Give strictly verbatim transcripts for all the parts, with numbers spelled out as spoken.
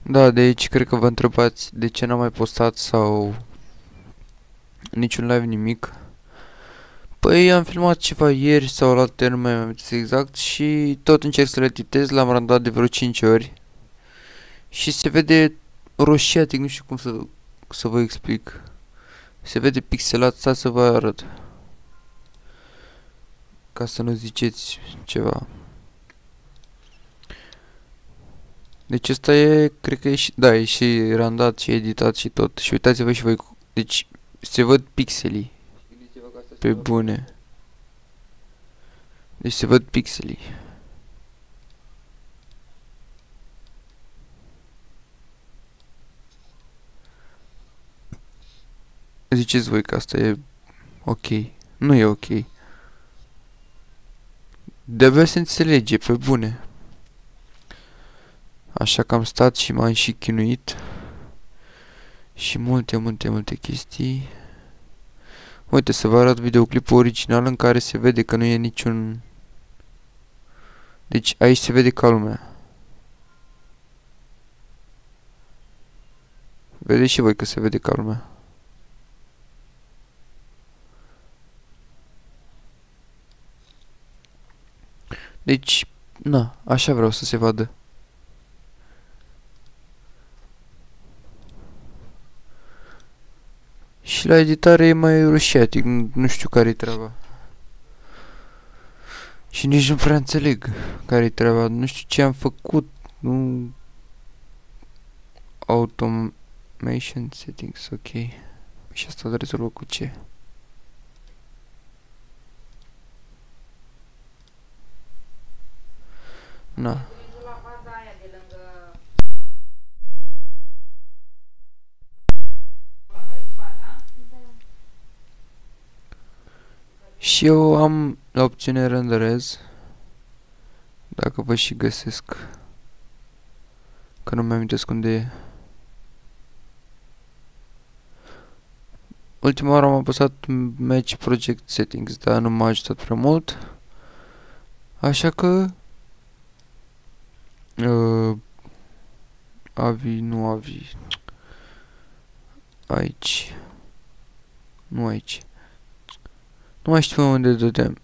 Da, de aici cred că vă întrebați de ce n-am mai postat sau niciun live, nimic. Păi am filmat ceva ieri sau la termen, mai amintesc exact, și tot încerc să le editez, l-am randat de vreo cinci ori. Și se vede roșiatic, nu știu cum să, să vă explic. Se vede pixelat, stai să vă arăt. Ca să nu ziceți ceva. Deci ăsta e, cred că e și, da, e și randat și editat și tot. Și uitați-vă și voi, deci se văd pixelii. Pe bune. Deci se văd pixelii. Ziceți voi că asta e ok. Nu e ok. De-abia se înțelege, pe bune. Așa că am stat și m-am și chinuit. Și multe, multe, multe chestii. Uite, să vă arăt videoclipul original în care se vede că nu e niciun... Deci aici se vede ca lumea. Vedeți și voi că se vede ca lumea. Deci, na, așa vreau să se vadă. Și la editare e mai roșiatic, nu, nu știu care-i treaba. Și nici nu prea înțeleg care-i treaba, nu știu ce am făcut, nu... Automation settings, ok. Și asta îl rezolvă cu ce? Na. Și eu am la opțiune renderez. Dacă vă și găsesc. Că nu mi amintesc unde e. Ultima oară am apăsat Match Project Settings, dar nu m-a ajutat prea mult. Așa că... Uh, avi, nu avi. Aici. Nu aici. Nu mai știu unde dădeam.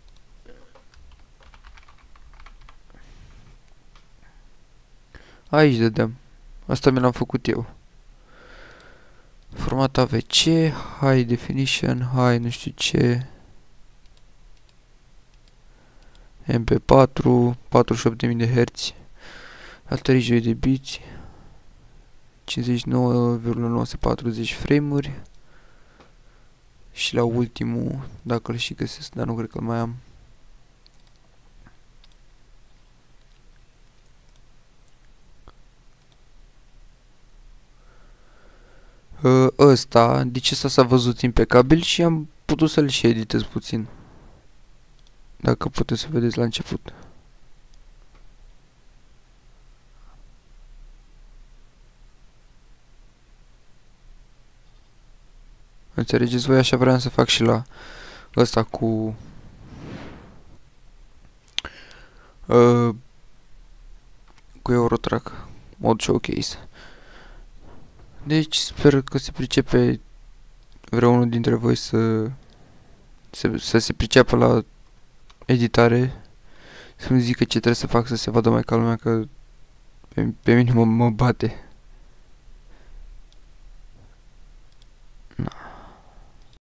Aici dădeam. Asta mi l-am făcut eu. Format A V C, High Definition, High nu știu ce. M P patru, patruzeci și opt de mii de herți. La treizeci și doi de biți. cincizeci și nouă virgulă nouă patruzeci frame-uri. Și la ultimul, dacă îl și găsesc, dar nu cred că mai am. Uh, ăsta, deci ăsta s-a văzut impecabil și am putut să-l și editez puțin. Dacă puteți să vedeți la început. Înțelegeți voi, așa vreau să fac și la ăsta cu uh, cu Eurotrack mod showcase. Deci sper că se pricepe vreunul dintre voi să să, să se priceapă la editare, să-mi zică ce trebuie să fac să se vadă mai ca lumea, că pe, pe mine mă, mă bate.